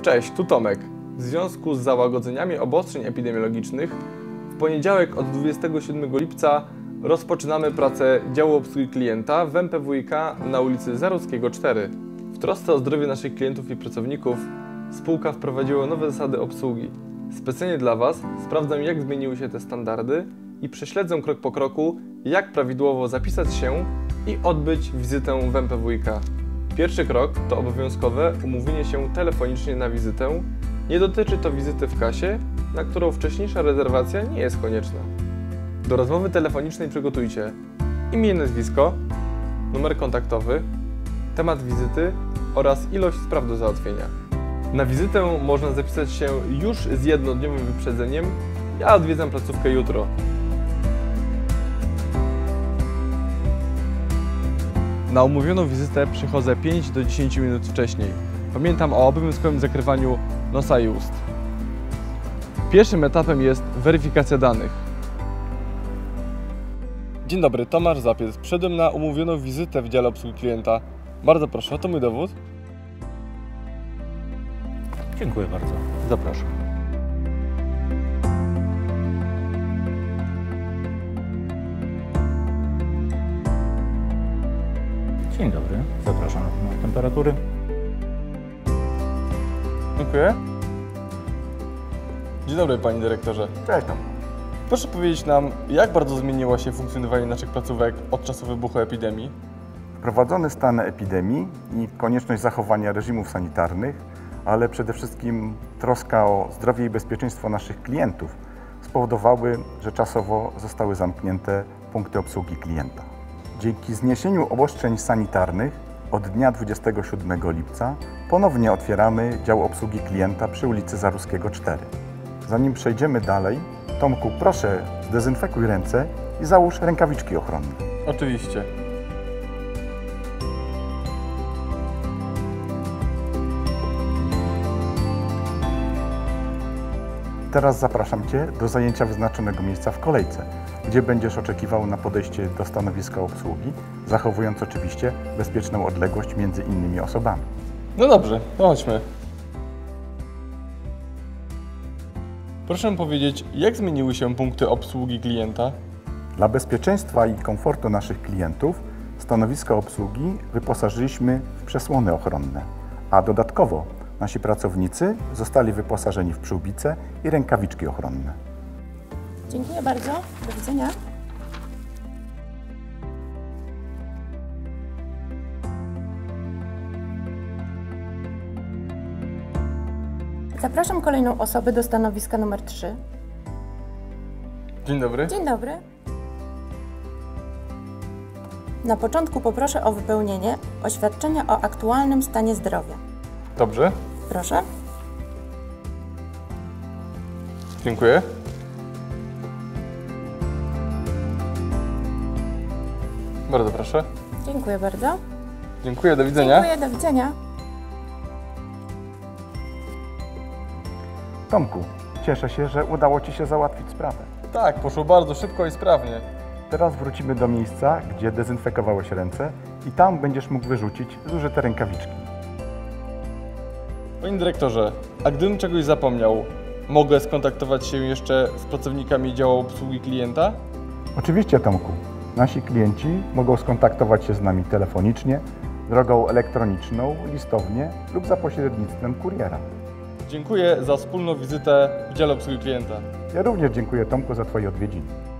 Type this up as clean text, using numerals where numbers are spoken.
Cześć, tu Tomek. W związku z załagodzeniami obostrzeń epidemiologicznych w poniedziałek od 27 lipca rozpoczynamy pracę działu obsługi klienta w MPWiK na ulicy Zarudzkiego 4. W trosce o zdrowie naszych klientów i pracowników spółka wprowadziła nowe zasady obsługi. Specjalnie dla Was sprawdzę, jak zmieniły się te standardy i prześledzę krok po kroku, jak prawidłowo zapisać się i odbyć wizytę w MPWiK. Pierwszy krok to obowiązkowe umówienie się telefonicznie na wizytę. Nie dotyczy to wizyty w kasie, na którą wcześniejsza rezerwacja nie jest konieczna. Do rozmowy telefonicznej przygotujcie imię i nazwisko, numer kontaktowy, temat wizyty oraz ilość spraw do załatwienia. Na wizytę można zapisać się już z jednodniowym wyprzedzeniem. Ja odwiedzam placówkę jutro. Na umówioną wizytę przychodzę 5 do 10 minut wcześniej. Pamiętam o obowiązkowym zakrywaniu nosa i ust. Pierwszym etapem jest weryfikacja danych. Dzień dobry, Tomasz Zapiec. Przyszedłem na umówioną wizytę w dziale obsługi klienta. Bardzo proszę, to mój dowód. Dziękuję bardzo. Zapraszam. Dzień dobry, zapraszam na temperatury. Dziękuję. Dzień dobry, panie dyrektorze. Cześć tam. Proszę powiedzieć nam, jak bardzo zmieniło się funkcjonowanie naszych placówek od czasu wybuchu epidemii? Wprowadzony stan epidemii i konieczność zachowania reżimów sanitarnych, ale przede wszystkim troska o zdrowie i bezpieczeństwo naszych klientów spowodowały, że czasowo zostały zamknięte punkty obsługi klienta. Dzięki zniesieniu obostrzeń sanitarnych od dnia 27 lipca ponownie otwieramy dział obsługi klienta przy ulicy Zarudzkiego 4. Zanim przejdziemy dalej, Tomku, proszę zdezynfekuj ręce i załóż rękawiczki ochronne. Oczywiście. Teraz zapraszam Cię do zajęcia wyznaczonego miejsca w kolejce, gdzie będziesz oczekiwał na podejście do stanowiska obsługi, zachowując oczywiście bezpieczną odległość między innymi osobami. No dobrze, to chodźmy. Proszę powiedzieć, jak zmieniły się punkty obsługi klienta? Dla bezpieczeństwa i komfortu naszych klientów stanowiska obsługi wyposażyliśmy w przesłony ochronne, a dodatkowo nasi pracownicy zostali wyposażeni w przyłbice i rękawiczki ochronne. Dziękuję bardzo. Do widzenia. Zapraszam kolejną osobę do stanowiska numer 3. Dzień dobry. Dzień dobry. Na początku poproszę o wypełnienie oświadczenia o aktualnym stanie zdrowia. Dobrze. Proszę. Dziękuję. Bardzo proszę. Dziękuję bardzo. Dziękuję, do widzenia. Dziękuję, do widzenia. Tomku, cieszę się, że udało Ci się załatwić sprawę. Tak, poszło bardzo szybko i sprawnie. Teraz wrócimy do miejsca, gdzie dezynfekowałeś ręce i tam będziesz mógł wyrzucić zużyte rękawiczki. Panie dyrektorze, a gdybym czegoś zapomniał, mogę skontaktować się jeszcze z pracownikami działu obsługi klienta? Oczywiście, Tomku. Nasi klienci mogą skontaktować się z nami telefonicznie, drogą elektroniczną, listownie lub za pośrednictwem kuriera. Dziękuję za wspólną wizytę w dziale obsługi klienta. Ja również dziękuję, Tomku, za Twoje odwiedziny.